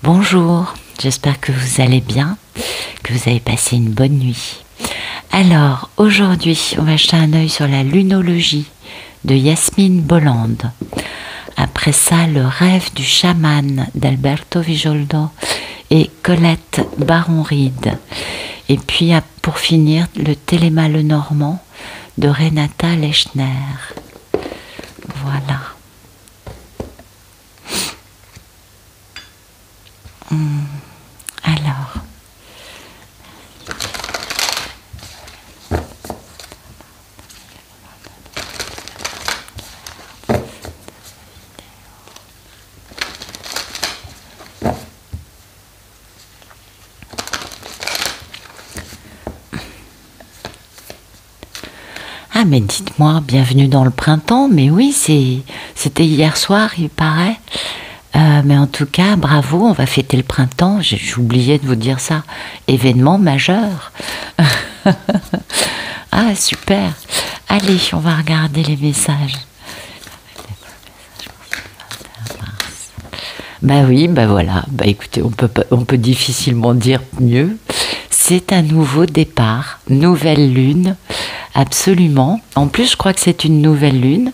Bonjour, j'espère que vous allez bien, que vous avez passé une bonne nuit. Alors, aujourd'hui, on va jeter un œil sur la lunologie de Yasmine Bolland. Après ça, le rêve du chaman d'Alberto Villoldo et Colette Baron-Reed. Et puis, pour finir, le Téléma le Normand de Renata Lechner. Voilà. Alors, ah mais dites-moi, bienvenue dans le printemps, mais oui, c'était hier soir, il paraît. Mais en tout cas, bravo, on va fêter le printemps. J'ai oublié de vous dire ça. Événement majeur. Ah, super. Allez, on va regarder les messages. Bah oui, bah voilà. Bah écoutez, on peut difficilement dire mieux. C'est un nouveau départ, nouvelle lune, absolument. En plus, je crois que c'est une nouvelle lune.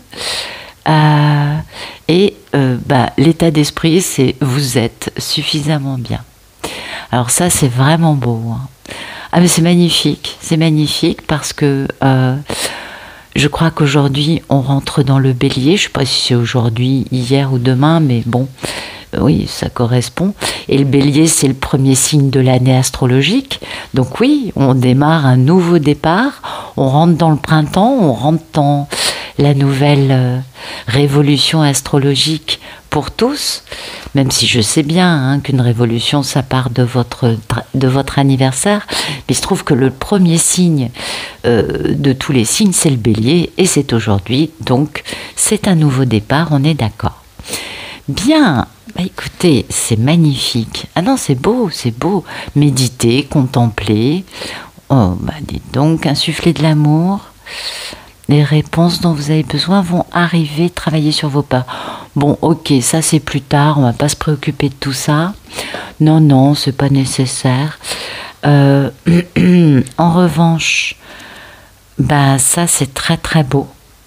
L'état d'esprit, c'est vous êtes suffisamment bien. Alors ça, c'est vraiment beau. Hein. Ah mais c'est magnifique parce que je crois qu'aujourd'hui, on rentre dans le bélier. Je ne sais pas si c'est aujourd'hui, hier ou demain, mais bon, oui, ça correspond. Et le bélier, c'est le premier signe de l'année astrologique. Donc oui, on démarre un nouveau départ, on rentre dans le printemps, on rentre dans la nouvelle révolution astrologique pour tous, même si je sais bien qu'une révolution, ça part de votre anniversaire, mais il se trouve que le premier signe de tous les signes, c'est le bélier, et c'est aujourd'hui, donc c'est un nouveau départ, on est d'accord. Bien, bah écoutez, c'est magnifique. Ah non, c'est beau, méditer, contempler, oh, bah dites donc, insuffler de l'amour. Les réponses dont vous avez besoin vont arriver, travailler sur vos peurs. Bon, ok, ça c'est plus tard, on va pas se préoccuper de tout ça. Non, c'est pas nécessaire. En revanche, ben ça c'est très très beau.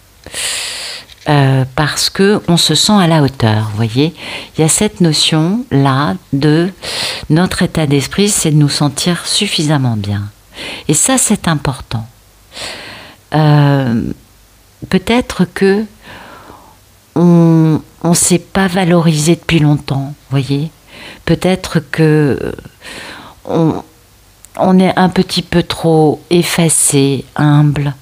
Parce que on se sent à la hauteur, vous voyez. Il y a cette notion là de notre état d'esprit, c'est de nous sentir suffisamment bien. Et ça c'est important. Peut-être que on s'est pas valorisé depuis longtemps, voyez. Peut-être que on est un petit peu trop effacé, humble.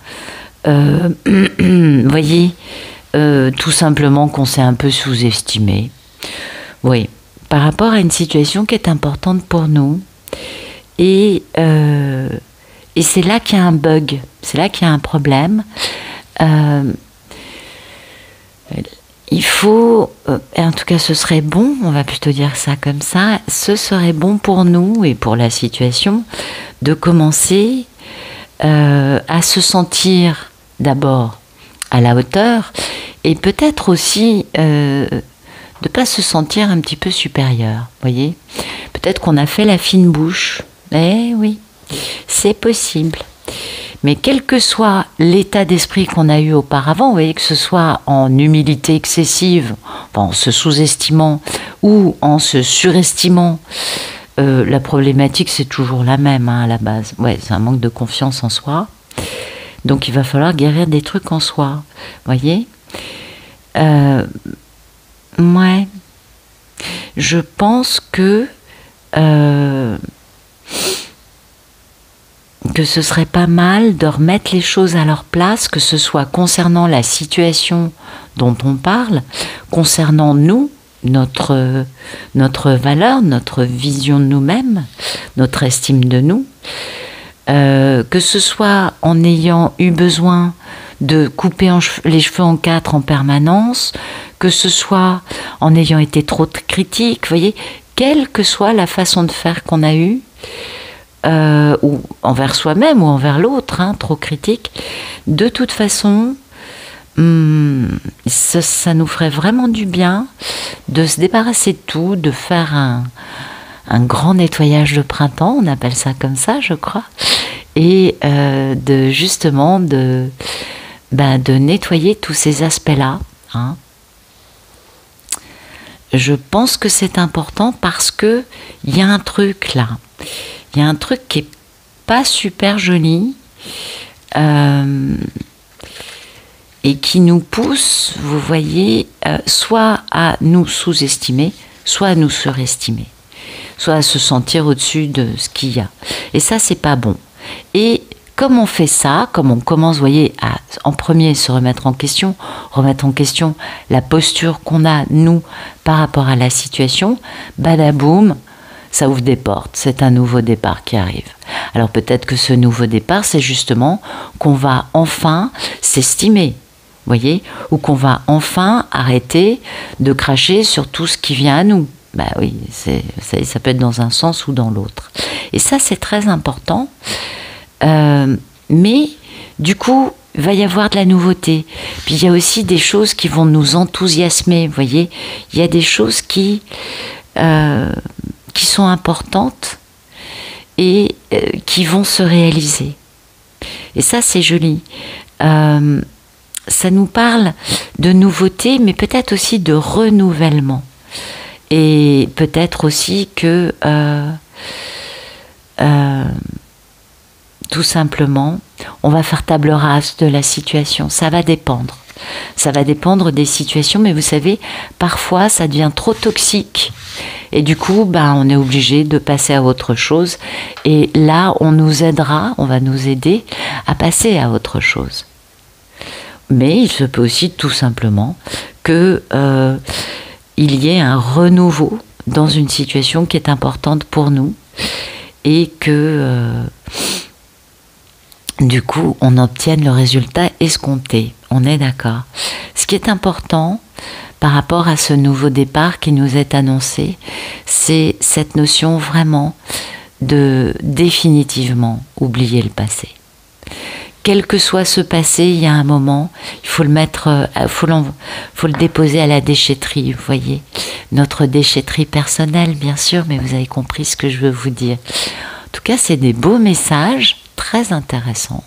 Voyez, tout simplement qu'on s'est un peu sous-estimé. Oui, par rapport à une situation qui est importante pour nous. Et c'est là qu'il y a un bug, c'est là qu'il y a un problème. Il faut, en tout cas ce serait bon, on va plutôt dire ça comme ça, ce serait bon pour nous et pour la situation de commencer à se sentir d'abord à la hauteur et peut-être aussi de ne pas se sentir un petit peu supérieur, voyez. Peut-être qu'on a fait la fine bouche, eh oui. C'est possible. Mais quel que soit l'état d'esprit qu'on a eu auparavant, vous voyez, que ce soit en humilité excessive, en se sous-estimant ou en se surestimant, la problématique c'est toujours la même à la base. Ouais, c'est un manque de confiance en soi. Donc il va falloir guérir des trucs en soi. Vous voyez, ouais. Je pense que ce serait pas mal de remettre les choses à leur place, que ce soit concernant la situation dont on parle, concernant nous, notre valeur, notre vision de nous-mêmes, notre estime de nous, que ce soit en ayant eu besoin de couper les cheveux en quatre en permanence, que ce soit en ayant été trop critique, vous voyez, quelle que soit la façon de faire qu'on a eue, ou envers soi-même ou envers l'autre, trop critique, de toute façon, ça nous ferait vraiment du bien de se débarrasser de tout, de faire un grand nettoyage de printemps, on appelle ça comme ça, je crois, et justement de nettoyer tous ces aspects-là. Hein. Je pense que c'est important parce que il y a un truc là, il y a un truc qui est pas super joli et qui nous pousse, vous voyez, soit à nous sous-estimer, soit à nous surestimer, soit à se sentir au-dessus de ce qu'il y a. Et ça, c'est pas bon. Et comme on fait ça, comme on commence, vous voyez, à en premier se remettre en question la posture qu'on a, nous, par rapport à la situation, badaboum, ça ouvre des portes, c'est un nouveau départ qui arrive. Alors peut-être que ce nouveau départ, c'est justement qu'on va enfin s'estimer, vous voyez, ou qu'on va enfin arrêter de cracher sur tout ce qui vient à nous. Bah oui, ça peut être dans un sens ou dans l'autre. Et ça, c'est très important. Mais du coup, il va y avoir de la nouveauté. Puis il y a aussi des choses qui vont nous enthousiasmer. Vous voyez, il y a des choses qui sont importantes et qui vont se réaliser. Et ça, c'est joli. Ça nous parle de nouveauté, mais peut-être aussi de renouvellement. Et peut-être aussi que tout simplement, on va faire table rase de la situation. Ça va dépendre. Ça va dépendre des situations, mais vous savez, parfois ça devient trop toxique. Et du coup, on est obligé de passer à autre chose. Et là, on nous aidera, on va nous aider à passer à autre chose. Mais il se peut aussi tout simplement que il y ait un renouveau dans une situation qui est importante pour nous et que du coup on obtienne le résultat escompté. On est d'accord. Ce qui est important par rapport à ce nouveau départ qui nous est annoncé, c'est cette notion vraiment de définitivement oublier le passé. Quel que soit ce passé, il y a un moment, il faut le mettre, faut le déposer à la déchetterie, vous voyez. Notre déchetterie personnelle, bien sûr, mais vous avez compris ce que je veux vous dire. En tout cas, c'est des beaux messages, très intéressants.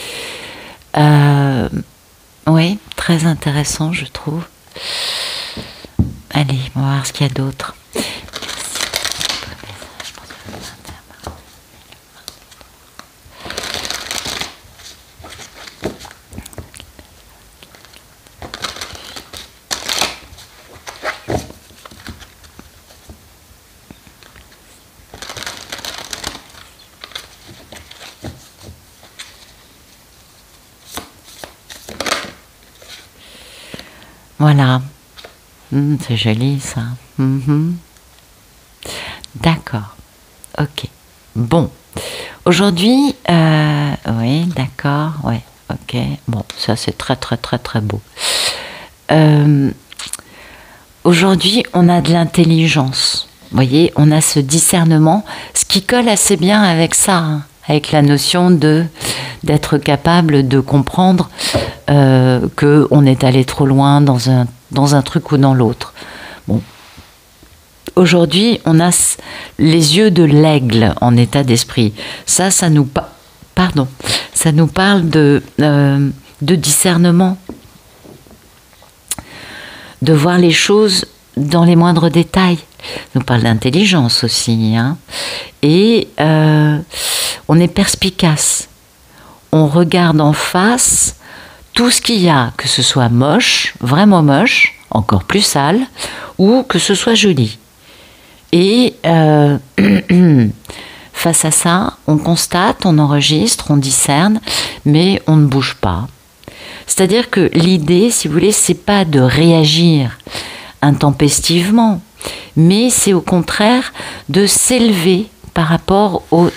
Oui, très intéressant, je trouve. Allez, on va voir ce qu'il y a d'autre. Voilà. C'est joli ça. D'accord. Ok. Bon. Aujourd'hui, oui, d'accord. Ouais. Ok. Bon, ça c'est très très très très beau. Aujourd'hui, on a de l'intelligence. Vous voyez, on a ce discernement, ce qui colle assez bien avec ça, hein, avec la notion d'être capable de comprendre qu'on est allé trop loin dans un truc ou dans l'autre. Bon. Aujourd'hui, on a les yeux de l'aigle en état d'esprit. Ça nous parle de discernement, de voir les choses dans les moindres détails. Ça nous parle d'intelligence aussi, hein. Et on est perspicace. On regarde en face tout ce qu'il y a, que ce soit moche, vraiment moche, encore plus sale, ou que ce soit joli. Et face à ça, on constate, on enregistre, on discerne, mais on ne bouge pas. C'est-à-dire que l'idée, si vous voulez, c'est pas de réagir intempestivement, mais c'est au contraire de s'élever par rapport aux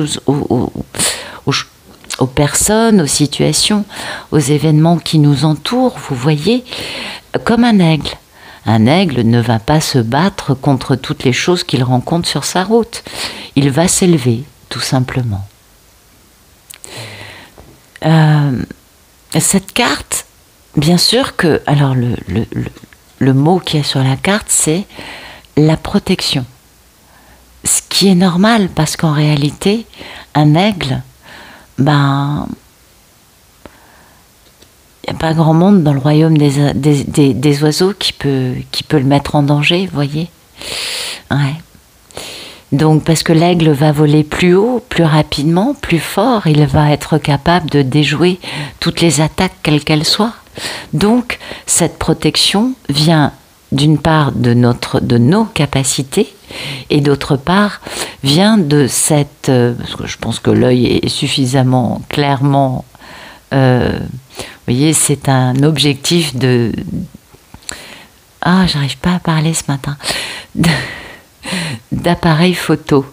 personnes, aux situations, aux événements qui nous entourent, vous voyez, comme un aigle. Un aigle ne va pas se battre contre toutes les choses qu'il rencontre sur sa route. Il va s'élever, tout simplement. Cette carte, bien sûr que... Alors, le mot qui est sur la carte, c'est la protection. qui est normal parce qu'en réalité, un aigle, ben, il n'y a pas grand monde dans le royaume des oiseaux qui peut le mettre en danger, vous voyez. Ouais. Donc, parce que l'aigle va voler plus haut, plus rapidement, plus fort, il va être capable de déjouer toutes les attaques, quelles qu'elles soient. Donc, cette protection vient d'une part de nos capacités et d'autre part vient de cette... parce que je pense que l'œil est suffisamment clairement... vous voyez, c'est un objectif de... Ah, j'arrive pas à parler ce matin. D'appareil photo.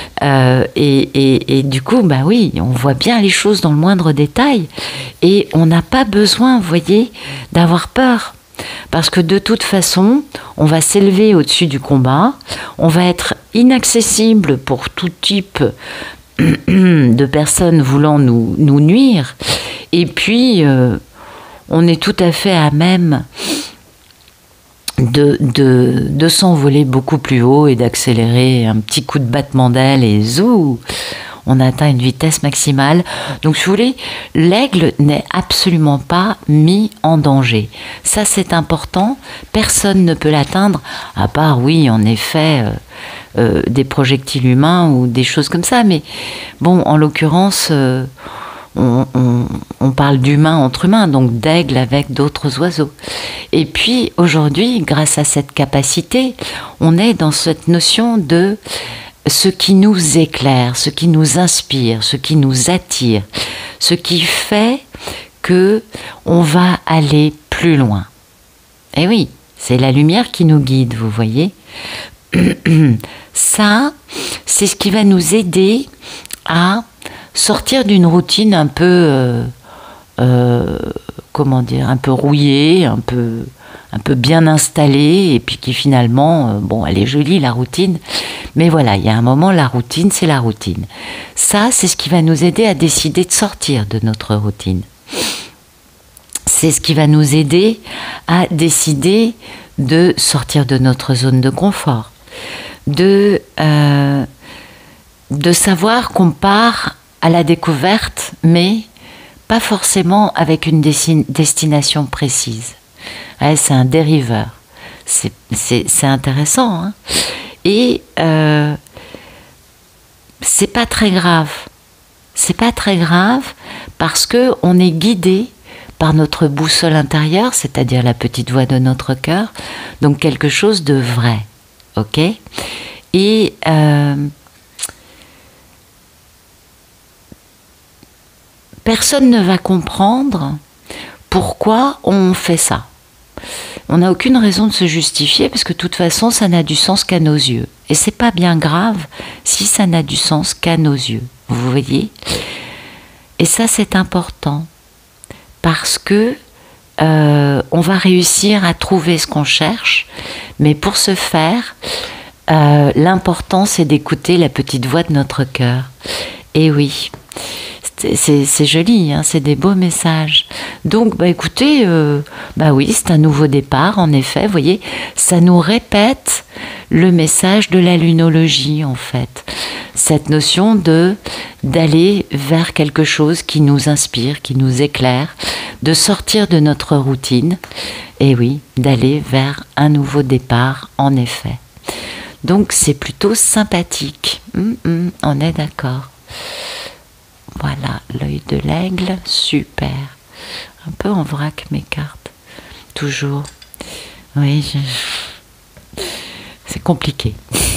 Et du coup, bah oui, on voit bien les choses dans le moindre détail. Et on n'a pas besoin, vous voyez, d'avoir peur. Parce que de toute façon, on va s'élever au-dessus du combat. On va être inaccessible pour tout type de personnes voulant nous nuire. Et puis, on est tout à fait à même de s'envoler beaucoup plus haut et d'accélérer un petit coup de battement d'aile et zou, on atteint une vitesse maximale. Donc, si vous voulez, l'aigle n'est absolument pas mis en danger. Ça, c'est important. Personne ne peut l'atteindre, à part, oui, en effet, des projectiles humains ou des choses comme ça. Mais bon, en l'occurrence... On parle d'humains entre humains, donc d'aigle avec d'autres oiseaux. Et puis aujourd'hui, grâce à cette capacité, on est dans cette notion de ce qui nous éclaire, ce qui nous inspire, ce qui nous attire, ce qui fait que on va aller plus loin. Et oui, c'est la lumière qui nous guide, vous voyez. Ça, c'est ce qui va nous aider à sortir d'une routine un peu, comment dire, un peu rouillée, un peu bien installée, et puis qui finalement, bon, elle est jolie la routine, mais voilà, il y a un moment, la routine, c'est la routine. Ça, c'est ce qui va nous aider à décider de sortir de notre routine. C'est ce qui va nous aider à décider de sortir de notre zone de confort, de savoir qu'on part à la découverte, mais pas forcément avec une destination précise. Ouais, c'est un dériveur. C'est intéressant. Hein, et c'est pas très grave. C'est pas très grave parce que on est guidé par notre boussole intérieure, c'est-à-dire la petite voix de notre cœur, donc quelque chose de vrai. Ok ? Et personne ne va comprendre pourquoi on fait ça. On n'a aucune raison de se justifier parce que de toute façon, ça n'a du sens qu'à nos yeux. Et c'est pas bien grave si ça n'a du sens qu'à nos yeux. Vous voyez ? Et ça, c'est important parce que on va réussir à trouver ce qu'on cherche, mais pour ce faire, l'important, c'est d'écouter la petite voix de notre cœur. Et oui. C'est joli, hein, c'est des beaux messages. Donc, bah écoutez, bah oui, c'est un nouveau départ, en effet. Vous voyez, ça nous répète le message de la lunologie, en fait. Cette notion d'aller vers quelque chose qui nous inspire, qui nous éclaire, de sortir de notre routine, et oui, d'aller vers un nouveau départ, en effet. Donc, c'est plutôt sympathique. On est d'accord. Voilà, l'œil de l'aigle, super. Un peu en vrac mes cartes, toujours. Oui, c'est compliqué.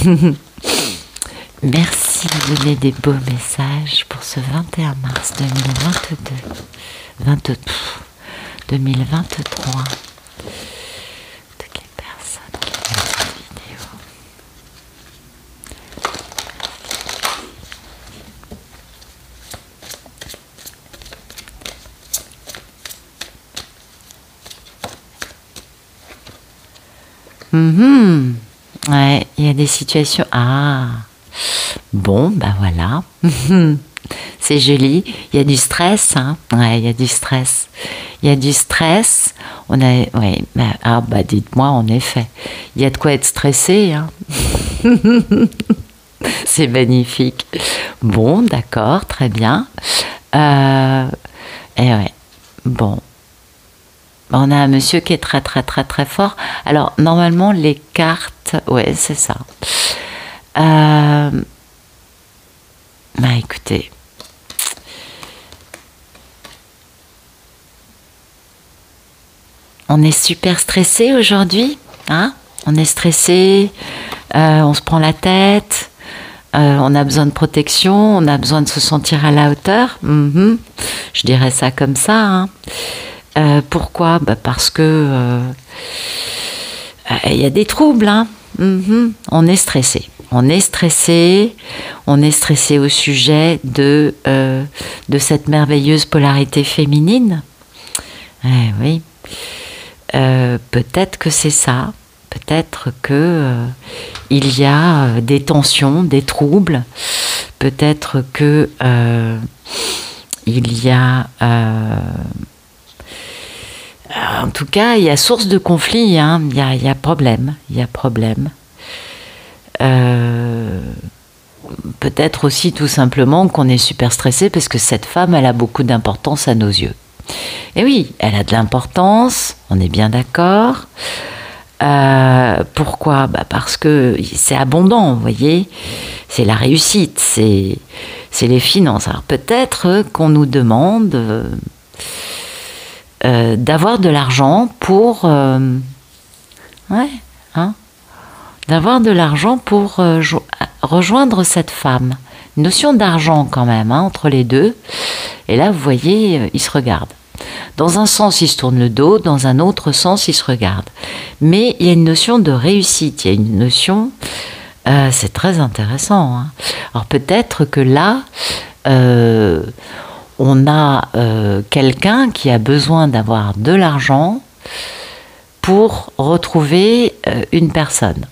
Merci de donner des beaux messages pour ce 21 mars 2022. 2023. De quelle personne qui a vu cette vidéo? Ouais, il y a des situations... Ah, bon, ben voilà. C'est joli. Il y a du stress, hein. Ouais, il y a du stress. Il y a du stress. On a... Ouais, dites-moi, en effet. Il y a de quoi être stressé, hein. C'est magnifique. Bon, d'accord, très bien. Et ouais, bon. On a un monsieur qui est très très très très fort. Alors, normalement, les cartes... Ouais, c'est ça. Bah, écoutez... On est super stressé aujourd'hui, hein? On est stressé, on se prend la tête, on a besoin de protection, on a besoin de se sentir à la hauteur. Je dirais ça comme ça, hein. Pourquoi? Bah parce que il y a des troubles, hein. On est stressé. On est stressé au sujet de cette merveilleuse polarité féminine. Oui. Peut-être que c'est ça. Peut-être que il y a des tensions, des troubles. Peut-être que il y a... en tout cas, il y a source de conflit, hein. Il y a problème. Il y a problème. Peut-être aussi tout simplement qu'on est super stressé parce que cette femme, elle a beaucoup d'importance à nos yeux. Et oui, elle a de l'importance, on est bien d'accord. Pourquoi? Bah parce que c'est abondant, vous voyez. C'est la réussite, c'est les finances. Alors peut-être qu'on nous demande d'avoir de l'argent pour... ouais, hein, d'avoir de l'argent pour rejoindre cette femme. Une notion d'argent quand même, hein, entre les deux. Et là, vous voyez, ils se regardent. Dans un sens, ils se tournent le dos, dans un autre sens, ils se regardent. Mais il y a une notion de réussite, il y a une notion... c'est très intéressant, hein. Alors peut-être que là, on a quelqu'un qui a besoin d'avoir de l'argent pour retrouver une personne.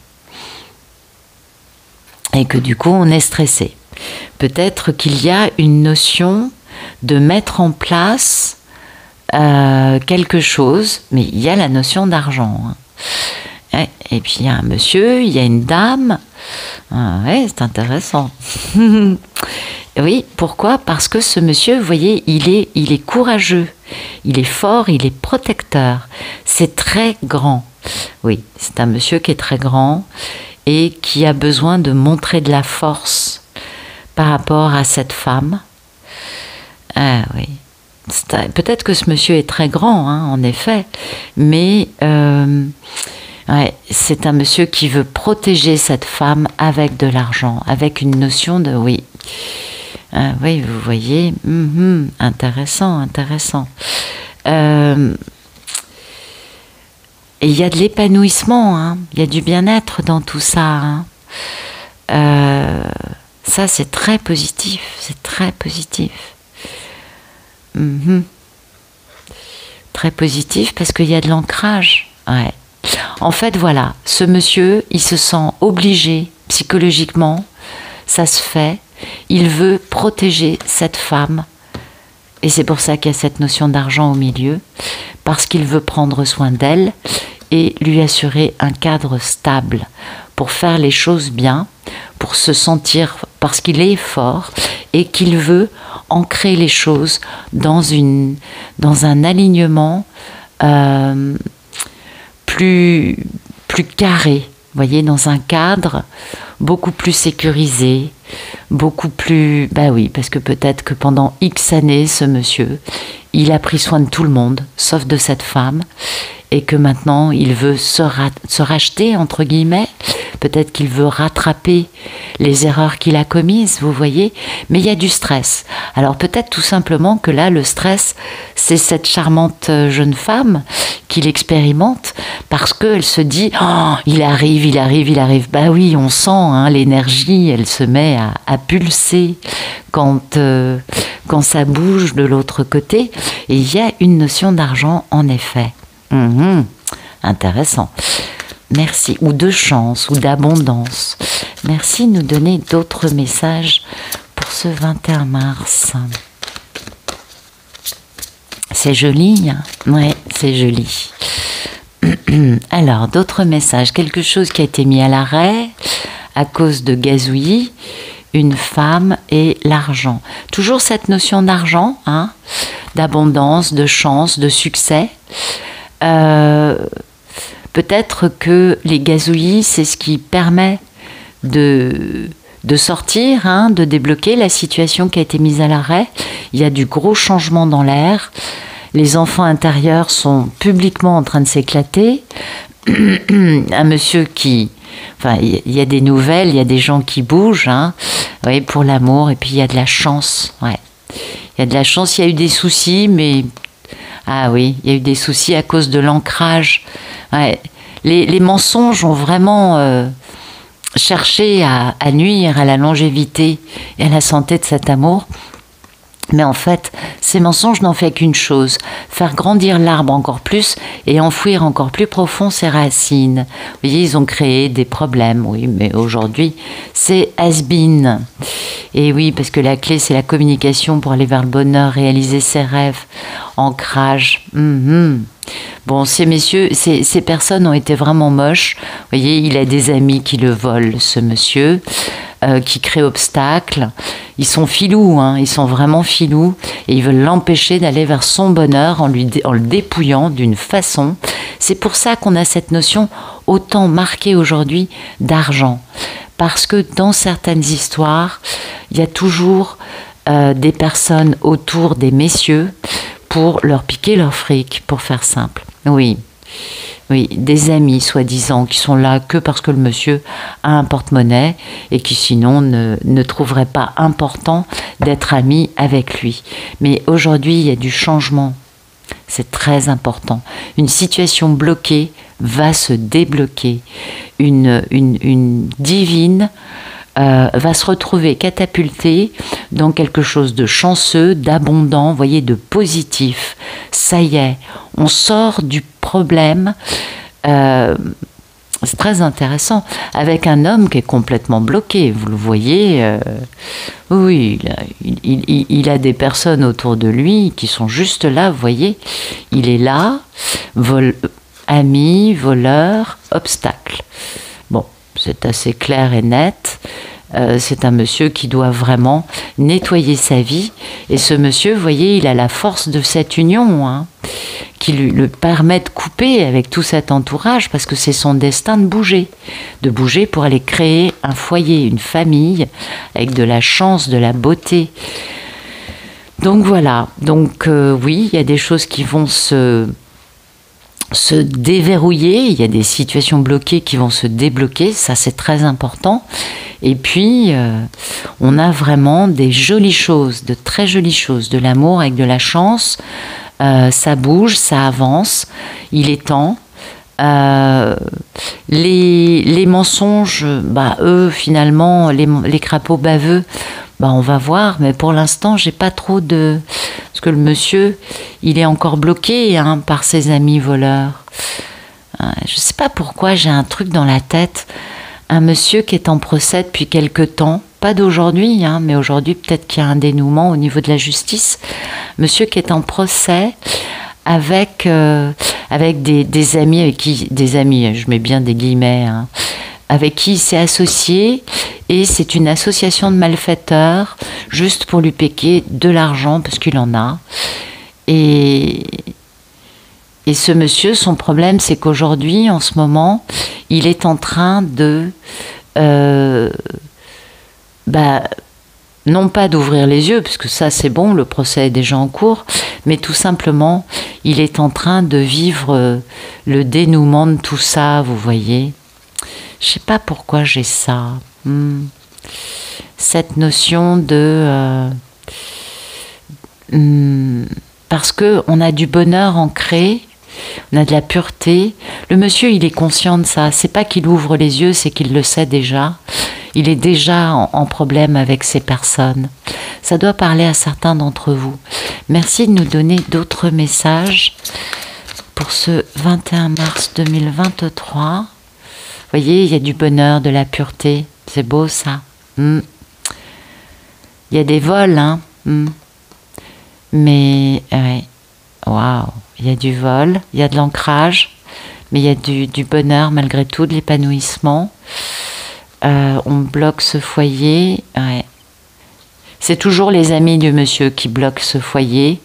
Et que du coup, on est stressé. Peut-être qu'il y a une notion de mettre en place quelque chose, mais il y a la notion d'argent, hein. Et puis il y a un monsieur, il y a une dame. Ouais, c'est intéressant. Oui, pourquoi? Parce que ce monsieur, vous voyez, il est courageux, il est fort, il est protecteur. C'est très grand. Oui, c'est un monsieur qui est très grand et qui a besoin de montrer de la force par rapport à cette femme. Oui. Peut-être que ce monsieur est très grand, hein, en effet, mais ouais, c'est un monsieur qui veut protéger cette femme avec de l'argent, avec une notion de... Oui, oui, vous voyez, intéressant, intéressant. Et il y a de l'épanouissement, hein, il y a du bien-être dans tout ça, hein. Ça, c'est très positif, c'est très positif. Très positif parce qu'il y a de l'ancrage. Ouais. En fait, voilà, ce monsieur, il se sent obligé psychologiquement, ça se fait, il veut protéger cette femme, et c'est pour ça qu'il y a cette notion d'argent au milieu, parce qu'il veut prendre soin d'elle et lui assurer un cadre stable pour faire les choses bien, pour se sentir, parce qu'il est fort et qu'il veut ancrer les choses dans un alignement plus carré, vous voyez, dans un cadre beaucoup plus sécurisé, beaucoup plus... Bah oui, parce que peut-être que pendant X années, ce monsieur, il a pris soin de tout le monde, sauf de cette femme, et que maintenant, il veut se racheter, entre guillemets. Peut-être qu'il veut rattraper les erreurs qu'il a commises, vous voyez, mais il y a du stress. Alors peut-être tout simplement que là, le stress, c'est cette charmante jeune femme qui l'expérimente parce qu'elle se dit « Oh, il arrive, il arrive, il arrive ». Bah oui, on sent, hein, l'énergie, elle se met à pulser quand ça bouge de l'autre côté. Et il y a une notion d'argent, en effet. Intéressant. Merci. Ou de chance, ou d'abondance. Merci de nous donner d'autres messages pour ce 21 mars. C'est joli, hein? Ouais, c'est joli. Alors, d'autres messages. Quelque chose qui a été mis à l'arrêt. à cause de gazouillis, une femme et l'argent. Toujours cette notion d'argent, hein, d'abondance, de chance, de succès. Peut-être que les gazouillis, c'est ce qui permet de sortir, hein, de débloquer la situation qui a été mise à l'arrêt. Il y a du gros changement dans l'air. Les enfants intérieurs sont publiquement en train de s'éclater. Un monsieur qui... Enfin, il y a des nouvelles, il y a des gens qui bougent, hein, oui, pour l'amour, et puis il y a de la chance. Ouais. Il y a de la chance, il y a eu des soucis, mais... Ah oui, il y a eu des soucis à cause de l'ancrage. Ouais. Les mensonges ont vraiment cherché à nuire à la longévité et à la santé de cet amour. Mais en fait, ces mensonges n'ont fait qu'une chose, faire grandir l'arbre encore plus et enfouir encore plus profond ses racines. Vous voyez, ils ont créé des problèmes, oui, mais aujourd'hui, c'est has-been. Et oui, parce que la clé, c'est la communication pour aller vers le bonheur, réaliser ses rêves, ancrage. Bon, ces messieurs, ces personnes ont été vraiment moches. Vous voyez, il a des amis qui le volent, ce monsieur. Qui créent obstacle. Ils sont filous, hein, ils sont vraiment filous, et ils veulent l'empêcher d'aller vers son bonheur en le dépouillant d'une façon. C'est pour ça qu'on a cette notion autant marquée aujourd'hui d'argent. Parce que dans certaines histoires, il y a toujours des personnes autour des messieurs pour leur piquer leur fric, pour faire simple. Oui. Oui, des amis, soi-disant, qui sont là que parce que le monsieur a un porte-monnaie et qui sinon ne trouveraient pas important d'être amis avec lui. Mais aujourd'hui, il y a du changement. C'est très important. Une situation bloquée va se débloquer. Une divine va se retrouver catapultée dans quelque chose de chanceux, d'abondant, voyez, de positif. Ça y est, on sort du problème. C'est très intéressant, avec un homme qui est complètement bloqué, vous le voyez. Oui, il a des personnes autour de lui qui sont juste là, vous voyez. Il est là, ami, voleur, obstacle. Bon, c'est assez clair et net. C'est un monsieur qui doit vraiment nettoyer sa vie. Et ce monsieur, vous voyez, il a la force de cette union, hein, qui lui permet de couper avec tout cet entourage, parce que c'est son destin de bouger pour aller créer un foyer, une famille, avec de la chance, de la beauté. Donc voilà, donc oui, il y a des choses qui vont se déverrouiller, il y a des situations bloquées qui vont se débloquer, ça c'est très important. Et puis, on a vraiment des jolies choses, de très jolies choses, de l'amour avec de la chance. Ça bouge, ça avance, il est temps. Les mensonges, bah, eux, finalement, les crapauds baveux, bah, on va voir, mais pour l'instant, j'ai pas trop de... Parce que le monsieur, il est encore bloqué, hein, par ses amis voleurs. Je sais pas pourquoi, j'ai un truc dans la tête. Un monsieur qui est en procès depuis quelque temps, pas d'aujourd'hui, hein, mais aujourd'hui peut-être qu'il y a un dénouement au niveau de la justice. Monsieur qui est en procès avec des amis, avec qui, des amis, je mets bien des guillemets, hein, avec qui il s'est associé, et c'est une association de malfaiteurs juste pour lui piquer de l'argent parce qu'il en a. Et ce monsieur, son problème, c'est qu'aujourd'hui, en ce moment, il est en train de... non pas d'ouvrir les yeux, parce que ça c'est bon, le procès est déjà en cours, mais tout simplement, il est en train de vivre le dénouement de tout ça, vous voyez. Je sais pas pourquoi j'ai ça. Cette notion de... parce qu'on a du bonheur ancré, on a de la pureté. Le monsieur, il est conscient de ça. C'est pas qu'il ouvre les yeux, c'est qu'il le sait déjà. Il est déjà en problème avec ces personnes. Ça doit parler à certains d'entre vous. Merci de nous donner d'autres messages pour ce 21 mars 2023. Vous voyez, il y a du bonheur, de la pureté. C'est beau, ça. Il y a des vols, hein. Mais, ouais. Waouh. Il y a du vol, il y a de l'ancrage, mais il y a du bonheur malgré tout, de l'épanouissement. On bloque ce foyer. Ouais. C'est toujours les amis du monsieur qui bloquent ce foyer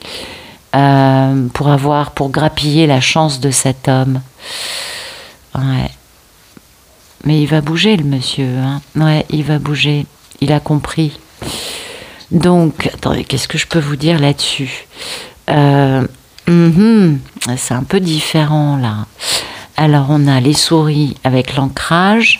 pour grappiller la chance de cet homme. Ouais. Mais il va bouger, le monsieur. Hein. Ouais, il va bouger. Il a compris. Donc, attendez, qu'est-ce que je peux vous dire là-dessus? C'est un peu différent, là. Alors, on a les souris avec l'ancrage.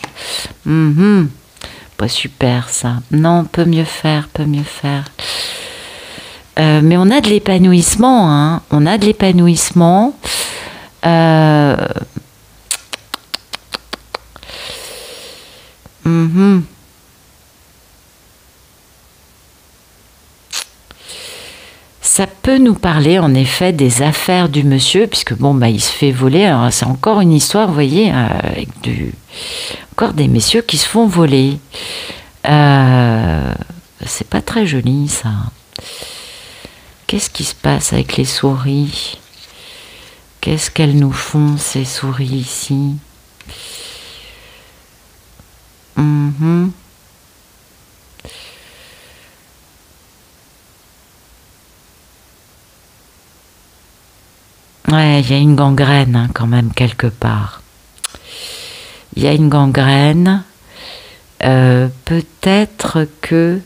Pas super, ça. Non, peut mieux faire, peut mieux faire. Mais on a de l'épanouissement, hein. On a de l'épanouissement. Ça peut nous parler en effet des affaires du monsieur, puisque bon, bah, il se fait voler. Alors, c'est encore une histoire, vous voyez, avec encore des messieurs qui se font voler. C'est pas très joli, ça. Qu'est-ce qui se passe avec les souris? Qu'est-ce qu'elles nous font, ces souris, ici? Ouais, il y a une gangrène, hein, quand même, quelque part. Il y a une gangrène. Peut-être que...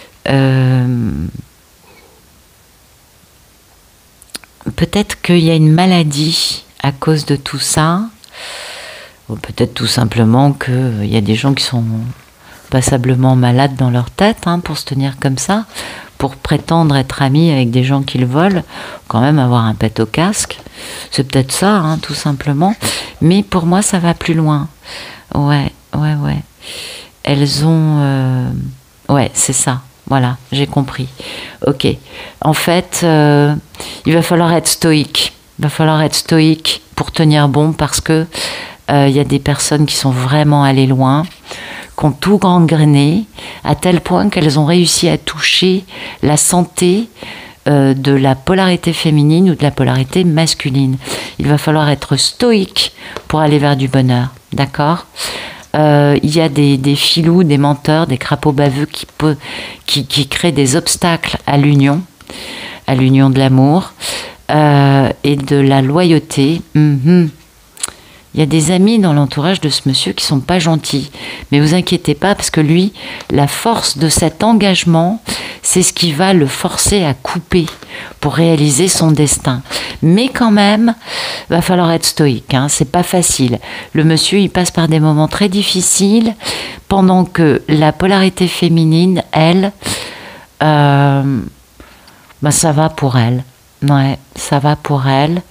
peut-être qu'il y a une maladie à cause de tout ça. Ou peut-être tout simplement qu'il y a des gens qui sont passablement malades dans leur tête, hein, pour se tenir comme ça, pour prétendre être amis avec des gens qui le volent, quand même avoir un pet au casque. C'est peut-être ça, hein, tout simplement. Mais pour moi, ça va plus loin. Ouais. Elles ont... Ouais, c'est ça. Voilà, j'ai compris. Ok. En fait, il va falloir être stoïque. Il va falloir être stoïque pour tenir bon, parce que il y a des personnes qui sont vraiment allées loin, qui ont tout gangréné, à tel point qu'elles ont réussi à toucher la santé de la polarité féminine ou de la polarité masculine. Il va falloir être stoïque pour aller vers du bonheur, d'accord? Il y a des filous, des menteurs, des crapauds baveux qui créent des obstacles à l'union de l'amour et de la loyauté. Il y a des amis dans l'entourage de ce monsieur qui sont pas gentils. Mais vous inquiétez pas, parce que lui, la force de cet engagement, c'est ce qui va le forcer à couper pour réaliser son destin. Mais quand même, va falloir être stoïque, hein, c'est pas facile. Le monsieur, il passe par des moments très difficiles, pendant que la polarité féminine, elle, bah, ça va pour elle. Ouais, ça va pour elle.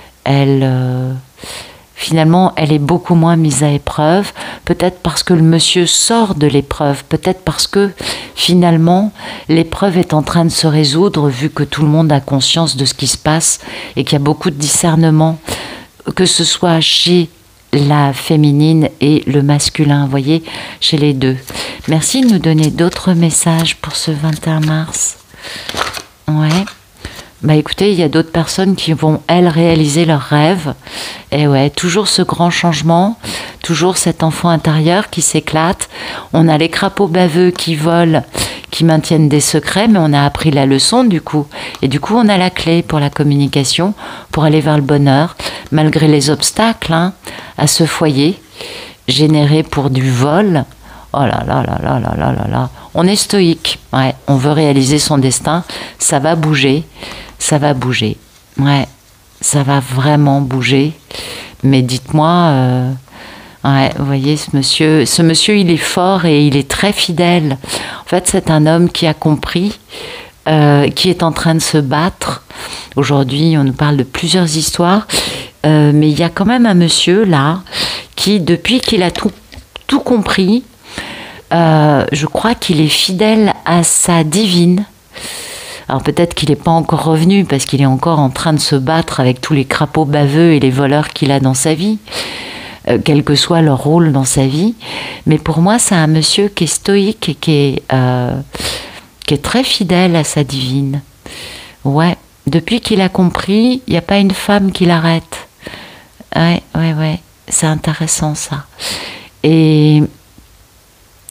Finalement, elle est beaucoup moins mise à épreuve, peut-être parce que le monsieur sort de l'épreuve, peut-être parce que finalement, l'épreuve est en train de se résoudre, vu que tout le monde a conscience de ce qui se passe et qu'il y a beaucoup de discernement, que ce soit chez la féminine et le masculin, vous voyez, chez les deux. Merci de nous donner d'autres messages pour ce 21 mars. Ouais. Bah écoutez, il y a d'autres personnes qui vont, elles, réaliser leurs rêves. Et ouais, toujours ce grand changement, toujours cet enfant intérieur qui s'éclate. On a les crapauds baveux qui volent, qui maintiennent des secrets, mais on a appris la leçon du coup. Et du coup, on a la clé pour la communication, pour aller vers le bonheur, malgré les obstacles, hein, à ce foyer, généré pour du vol. Oh là là là là là là là là. On est stoïque, ouais, on veut réaliser son destin, ça va bouger. Ça va bouger, ouais, ça va vraiment bouger. Mais dites-moi, ouais, vous voyez, ce monsieur, il est fort et il est très fidèle. En fait, c'est un homme qui a compris, qui est en train de se battre. Aujourd'hui, on nous parle de plusieurs histoires, mais il y a quand même un monsieur là qui, depuis qu'il a tout compris, je crois qu'il est fidèle à sa divine. Alors peut-être qu'il n'est pas encore revenu parce qu'il est encore en train de se battre avec tous les crapauds baveux et les voleurs qu'il a dans sa vie, quel que soit leur rôle dans sa vie. Mais pour moi, c'est un monsieur qui est stoïque et qui est très fidèle à sa divine. Ouais, depuis qu'il a compris, il n'y a pas une femme qui l'arrête. Ouais, c'est intéressant ça. Et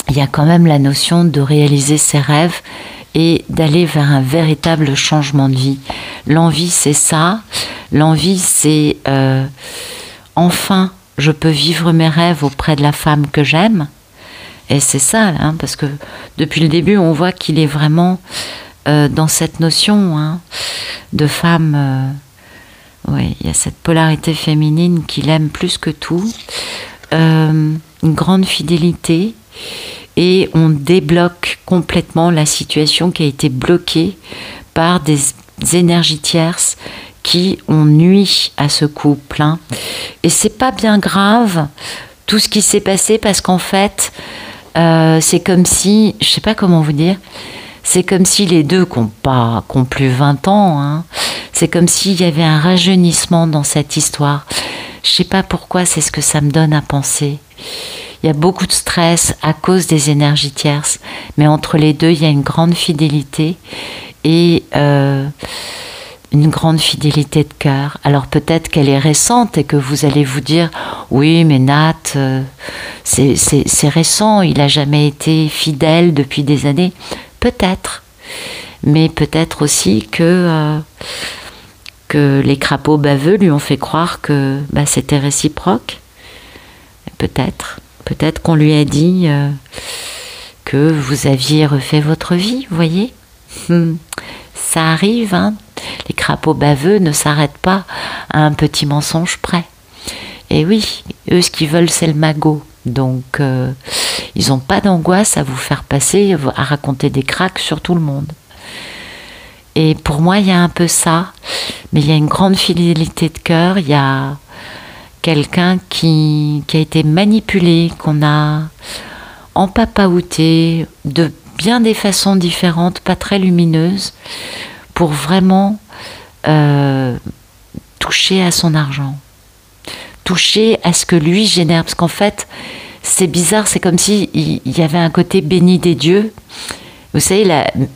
il y a quand même la notion de réaliser ses rêves et d'aller vers un véritable changement de vie. L'envie, c'est ça. L'envie, c'est enfin, je peux vivre mes rêves auprès de la femme que j'aime. Et c'est ça, hein, parce que depuis le début, on voit qu'il est vraiment dans cette notion, hein, de femme. Oui, il y a cette polarité féminine qu'il aime plus que tout. Une grande fidélité. Et on débloque complètement la situation qui a été bloquée par des énergies tierces qui ont nui à ce couple. Hein. Et c'est pas bien grave tout ce qui s'est passé parce qu'en fait, c'est comme si, je sais pas comment vous dire, c'est comme si les deux qui ont plus 20 ans, hein, c'est comme s'il y avait un rajeunissement dans cette histoire. Je sais pas pourquoi, c'est ce que ça me donne à penser. Il y a beaucoup de stress à cause des énergies tierces, mais entre les deux, il y a une grande fidélité et une grande fidélité de cœur. Alors peut-être qu'elle est récente et que vous allez vous dire « Oui, mais Nat, c'est récent, il n'a jamais été fidèle depuis des années. » Peut-être, mais peut-être aussi que les crapauds baveux lui ont fait croire que c'était réciproque. Peut-être. Peut-être qu'on lui a dit que vous aviez refait votre vie, vous voyez. Ça arrive, hein. Les crapauds baveux ne s'arrêtent pas à un petit mensonge près. Et oui, eux, ce qu'ils veulent, c'est le magot. Donc, ils n'ont pas d'angoisse à vous faire passer, à raconter des cracks sur tout le monde. Et pour moi, il y a un peu ça. Mais il y a une grande fidélité de cœur, il y a quelqu'un qui a été manipulé, qu'on a empapaouté de bien des façons différentes, pas très lumineuses, pour vraiment toucher à son argent, toucher à ce que lui génère. Parce qu'en fait, c'est bizarre, c'est comme si il y avait un côté béni des dieux. Vous savez,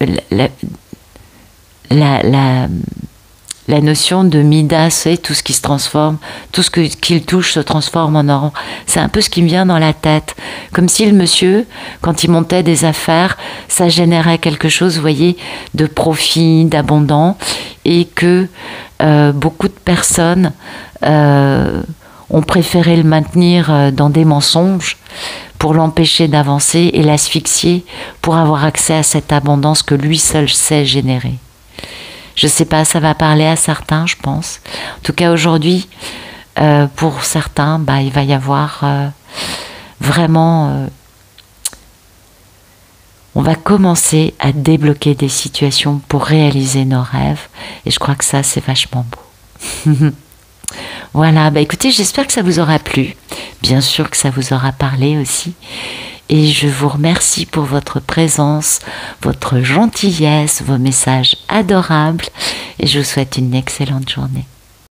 la notion de Midas, c'est tout ce qui se transforme, tout ce qu'il touche se transforme en or. C'est un peu ce qui me vient dans la tête. Comme si le monsieur, quand il montait des affaires, ça générait quelque chose, vous voyez, de profit, d'abondant, et que beaucoup de personnes ont préféré le maintenir dans des mensonges pour l'empêcher d'avancer et l'asphyxier pour avoir accès à cette abondance que lui seul sait générer. Je ne sais pas, ça va parler à certains, je pense. En tout cas, aujourd'hui, pour certains, il va y avoir vraiment... on va commencer à débloquer des situations pour réaliser nos rêves. Et je crois que ça, c'est vachement beau. Voilà, écoutez, j'espère que ça vous aura plu. Bien sûr que ça vous aura parlé aussi. Et je vous remercie pour votre présence, votre gentillesse, vos messages adorables. Et je vous souhaite une excellente journée.